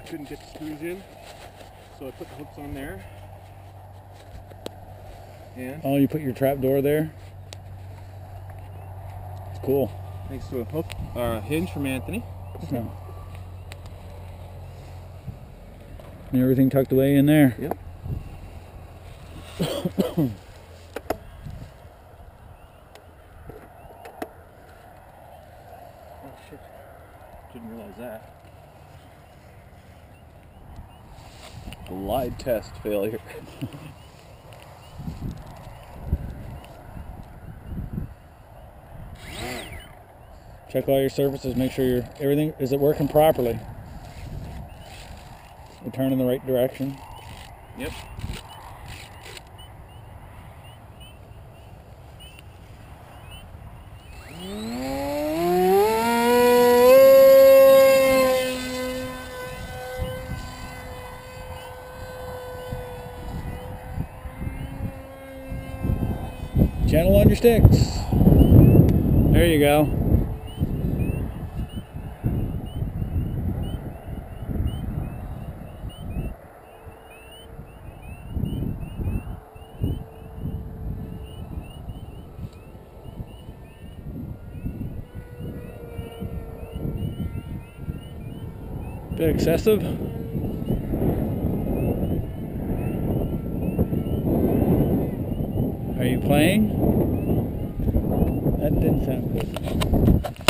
couldn't get the screws in, so I put the hooks on there. And oh, you put your trap door there? It's cool. thanks to a hook, hinge from Anthony. So. And everything tucked away in there. Yep. Oh shit. Didn't realize that. Glide test failure. Check all your surfaces, make sure everything is working properly. We turn in the right direction. Yep. Gentle on your sticks. There you go. Bit excessive. Are you playing? That didn't sound good.